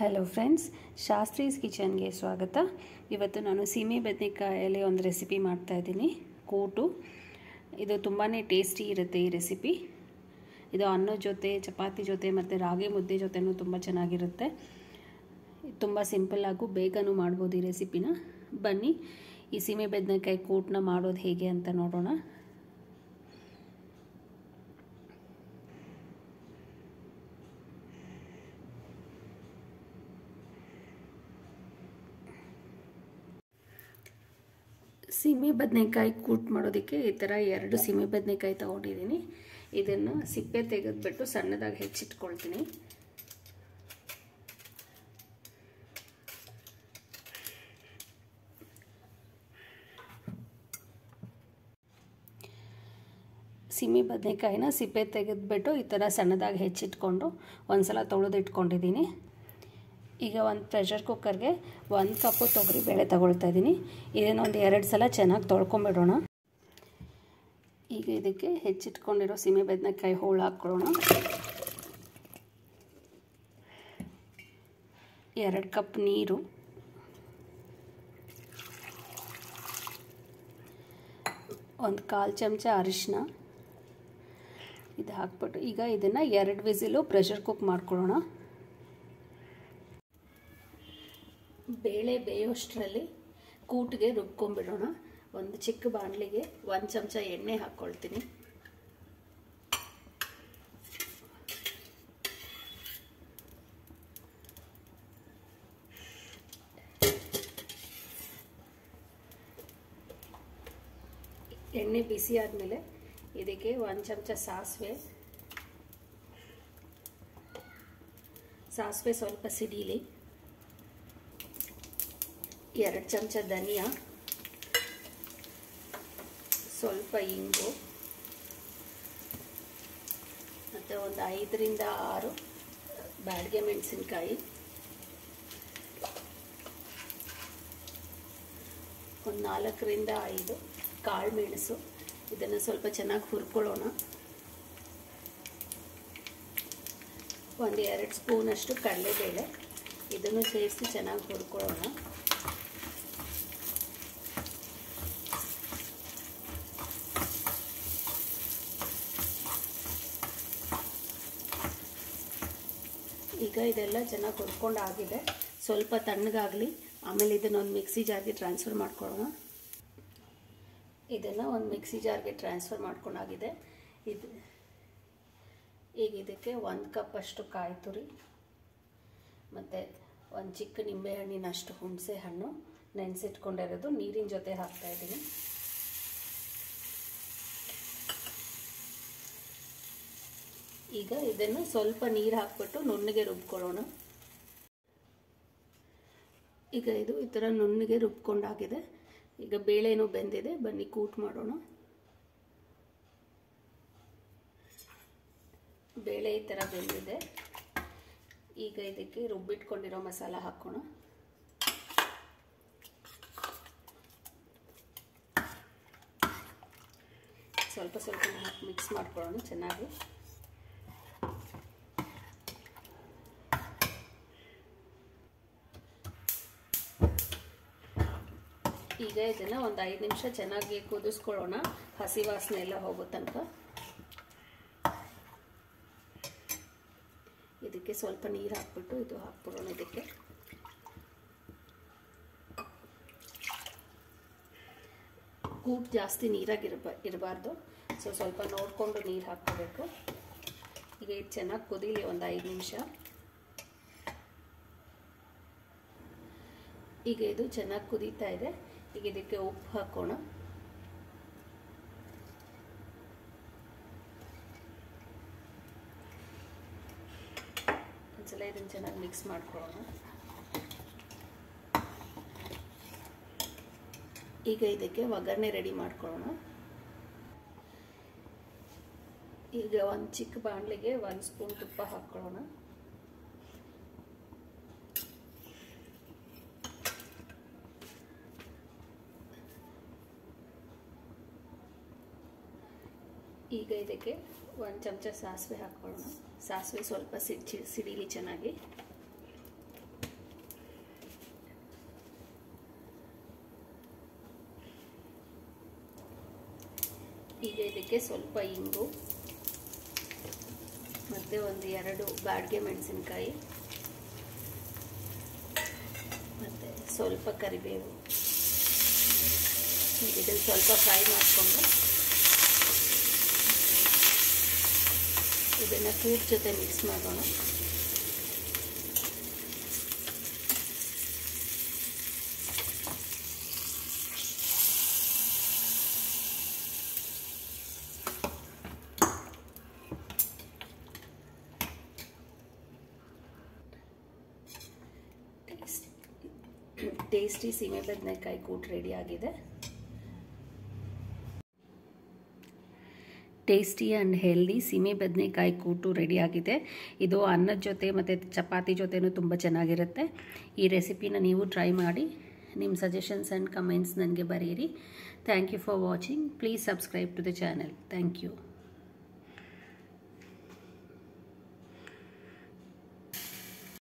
Hello friends, Shastri's ಕಿಚನ್ಗೆ ಸ್ವಾಗತ. ಇವತ್ತು ನಾನು ಸೀಮೆ ಬದನೆಕಾಯಲ್ಲಿ ಒಂದು ರೆಸಿಪಿ ಮಾಡ್ತಾಯಿದ್ದೀನಿ, ಕೂಟು. ಇದು ತುಂಬಾ ಟೇಸ್ಟಿ ಇರುತ್ತೆ ಈ ರೆಸಿಪಿ. ಇದು ಅನ್ನದ ಜೊತೆ, ಚಪಾತಿ ಜೊತೆ ಮತ್ತು ರಾಗಿ ಮುದ್ದೆ ಜೊತೆನೂ ತುಂಬ ಚೆನ್ನಾಗಿರುತ್ತೆ. ತುಂಬ ಸಿಂಪಲ್ಲಾಗೂ ಬೇಗನೂ ಮಾಡ್ಬೋದು ಈ ರೆಸಿಪಿನ. ಬನ್ನಿ ಈ ಸೀಮೆ ಬದನೆಕಾಯಿ ಕೂಟನ್ನ ಮಾಡೋದು ಹೇಗೆ ಅಂತ ನೋಡೋಣ. ಸೀಮೆ ಬದನೆಕಾಯಿ ಕೂಟ್ ಮಾಡೋದಕ್ಕೆ ಈ ಥರ 2 ಸೀಮೆ ಬದನೆಕಾಯಿ ತೊಗೊಂಡಿದ್ದೀನಿ. ಇದನ್ನು ಸಿಪ್ಪೆ ತೆಗೆದುಬಿಟ್ಟು ಸಣ್ಣದಾಗಿ ಹೆಚ್ಚಿಟ್ಕೊಳ್ತೀನಿ. ಸೀಮೆ ಬದನೆಕಾಯಿನ ಸಿಪ್ಪೆ ತೆಗೆದುಬಿಟ್ಟು ಈ ಥರ ಸಣ್ಣದಾಗಿ ಹೆಚ್ಚಿಟ್ಕೊಂಡು ಒಂದು ಸಲ ತೊಳೆದಿಟ್ಕೊಂಡಿದ್ದೀನಿ. ಈಗ ಒಂದು ಪ್ರೆಷರ್ ಕುಕ್ಕರ್ಗೆ 1 ಕಪ್ಪು ತೊಗರಿಬೇಳೆ ತಗೊಳ್ತಾ ಇದ್ದೀನಿ. ಇದನ್ನೊಂದು 2 ಸಲ ಚೆನ್ನಾಗಿ ತೊಳ್ಕೊಂಬಿಡೋಣ. ಈಗ ಇದಕ್ಕೆ ಹೆಚ್ಚಿಟ್ಕೊಂಡಿರೋ ಸೀಮೆ ಬದನೆಕಾಯಿ ಹೋಳು ಹಾಕ್ಕೊಳ್ಳೋಣ. 2 ಕಪ್ ನೀರು, 1/4 ಚಮಚ ಅರಿಶಿನ ಇದು ಹಾಕ್ಬಿಟ್ಟು ಈಗ ಇದನ್ನು 2 ವಿಸಿಲು ಪ್ರೆಷರ್ ಕುಕ್ ಮಾಡ್ಕೊಳ್ಳೋಣ. ಬೇಳೆ ಬೇಯೋಷ್ಟರಲ್ಲಿ ಕೂಟಿಗೆ ರುಬ್ಕೊಂಡ್ಬಿಡೋಣ. ಒಂದು ಚಿಕ್ಕ ಬಾಣಲಿಗೆ 1 ಚಮಚ ಎಣ್ಣೆ ಹಾಕ್ಕೊಳ್ತೀನಿ. ಎಣ್ಣೆ ಬಿಸಿ ಆದಮೇಲೆ ಇದಕ್ಕೆ 1 ಚಮಚ ಸಾಸಿವೆ ಸ್ವಲ್ಪ ಸಿಡಿಲಿ, 2 ಚಮಚ ಧನಿಯಾ, ಸ್ವಲ್ಪ ಇಂಗು ಮತ್ತು ಒಂದು 5 ರಿಂದ 6 ಬ್ಯಾಡಗೆ ಮೆಣಸಿನಕಾಯಿ, ಒಂದು 4 ರಿಂದ 5 ಕಾಳು ಮೆಣಸು. ಇದನ್ನು ಸ್ವಲ್ಪ ಚೆನ್ನಾಗಿ ಹುರ್ಕೊಳ್ಳೋಣ. ಒಂದು 2 ಸ್ಪೂನಷ್ಟು ಕಡಲೆಬೇಳೆ, ಇದನ್ನು ಸೇರಿಸಿ ಚೆನ್ನಾಗಿ ಹುರ್ಕೊಳ್ಳೋಣ. ಈಗ ಇದೆಲ್ಲ ಚೆನ್ನಾಗಿ ಹುರ್ಕೊಂಡಾಗಿದೆ. ಸ್ವಲ್ಪ ತಣ್ಣಗಾಗಲಿ, ಆಮೇಲೆ ಇದನ್ನೊಂದು ಮಿಕ್ಸಿ ಜಾರ್ಗೆ ಟ್ರಾನ್ಸ್ಫರ್ ಮಾಡ್ಕೊಳ್ಳೋಣ. ಇದನ್ನು ಒಂದು ಮಿಕ್ಸಿ ಜಾರ್ಗೆ ಟ್ರಾನ್ಸ್ಫರ್ ಮಾಡ್ಕೊಂಡಾಗಿದೆ. ಈಗ ಇದಕ್ಕೆ 1 ಕಪ್ ಅಷ್ಟು ಕಾಯಿ ತುರಿ ಮತ್ತು ಒಂದು ಚಿಕ್ಕ ನಿಂಬೆಹಣ್ಣಿನಷ್ಟು ಹುಣಸೆ ಹಣ್ಣು ನೆನೆಸಿಟ್ಕೊಂಡಿರೋದು ನೀರಿನ ಜೊತೆ ಹಾಕ್ತಾಯಿದ್ದೀನಿ. ಈಗ ಇದನ್ನು ಸ್ವಲ್ಪ ನೀರು ಹಾಕ್ಬಿಟ್ಟು ನುಣ್ಣಗೆ ರುಬ್ಕೊಳ್ಳೋಣ. ಈಗ ಇದು ಈ ಥರ ನುಣ್ಣಗೆ ರುಬ್ಕೊಂಡಾಗಿದೆ. ಈಗ ಬೇಳೆನೂ ಬೆಂದಿದೆ. ಬನ್ನಿ ಕೂಟ್ ಮಾಡೋಣ. ಬೇಳೆ ಈ ಥರ ಬೆಂದಿದೆ. ಈಗ ಇದಕ್ಕೆ ರುಬ್ಬಿಟ್ಕೊಂಡಿರೋ ಮಸಾಲ ಹಾಕೋಣ. ಸ್ವಲ್ಪ ಸ್ವಲ್ಪ ಹಾಕಿ ಮಿಕ್ಸ್ ಮಾಡ್ಕೊಳ್ಳೋಣ ಚೆನ್ನಾಗಿ. ಈಗ ಇದನ್ನು ಒಂದು 5 ನಿಮಿಷ ಚೆನ್ನಾಗಿ ಕುದಿಸ್ಕೊಳ್ಳೋಣ, ಹಸಿ ವಾಸನೆ ಎಲ್ಲ ಹೋಗೋ ತನಕ. ಇದಕ್ಕೆ ಸ್ವಲ್ಪ ನೀರು ಹಾಕ್ಬಿಟ್ಟು ಇದು ಹಾಕ್ಬಿಡೋಣ. ಇದಕ್ಕೆ ಕೂಟ್ ಜಾಸ್ತಿ ನೀರಾಗಿರಬಾರ್ದು, ಸ್ವಲ್ಪ ನೋಡಿಕೊಂಡು ನೀರು ಹಾಕ್ಕೋಬೇಕು. ಈಗ ಇದು ಚೆನ್ನಾಗಿ ಕುದೀಲಿ ಒಂದು 5 ನಿಮಿಷ. ಈಗ ಇದು ಚೆನ್ನಾಗಿ ಕುದೀತಾ ಇದೆ. ಈಗ ಇದಕ್ಕೆ ಉಪ್ಪು ಹಾಕೋಣ. ಒಂದ್ಸಲ ಇದನ್ನು ಚೆನ್ನಾಗಿ ಮಿಕ್ಸ್ ಮಾಡ್ಕೊಳ್ಳೋಣ. ಈಗ ಇದಕ್ಕೆ ಒಗ್ಗರಣೆ ರೆಡಿ ಮಾಡ್ಕೊಳ್ಳೋಣ. ಈಗ ಒಂದು ಚಿಕ್ಕ ಬಾಣಲಿಗೆ 1 ಸ್ಪೂನ್ ತುಪ್ಪ ಹಾಕ್ಕೊಳ್ಳೋಣ. ಈಗ ಇದಕ್ಕೆ 1 ಚಮಚ ಸಾಸಿವೆ ಹಾಕ್ಕೊಳ್ಳೋಣ. ಸಾಸಿವೆ ಸ್ವಲ್ಪ ಸಿಡಿಲಿ ಚೆನ್ನಾಗಿ. ಈಗ ಇದಕ್ಕೆ ಸ್ವಲ್ಪ ಇಂಗು ಮತ್ತು ಒಂದು 2 ಬಾಡಿಗೆ ಮೆಣಸಿನಕಾಯಿ ಮತ್ತು ಸ್ವಲ್ಪ ಕರಿಬೇವು ಇದನ್ನು ಸ್ವಲ್ಪ ಫ್ರೈ ಮಾಡಿಕೊಂಡು ಇದನ್ನು ಕೂಟ್ ಜೊತೆ ಮಿಕ್ಸ್ ಮಾಡೋಣ. ಟೇಸ್ಟಿ ಸೀಮೆ ಬದನೆಕಾಯಿ ಕೂಟ್ ರೆಡಿ ಆಗಿದೆ. ಟೇಸ್ಟಿ ಆ್ಯಂಡ್ ಹೆಲ್ದಿ ಸೀಮೆ ಬದನೆಕಾಯಿ ಕೂಟು ರೆಡಿ ಆಗಿದೆ. ಇದು ಅನ್ನದ ಜೊತೆ ಮತ್ತು ಚಪಾತಿ ಜೊತೆನೂ ತುಂಬ ಚೆನ್ನಾಗಿರುತ್ತೆ. ಈ ರೆಸಿಪಿನ ನೀವು ಟ್ರೈ ಮಾಡಿ ನಿಮ್ಮ ಸಜೆಷನ್ಸ್ ಆ್ಯಂಡ್ ಕಮೆಂಟ್ಸ್ ನನಗೆ ಬರೀರಿ. Thank you for watching. Please subscribe to the channel. Thank you.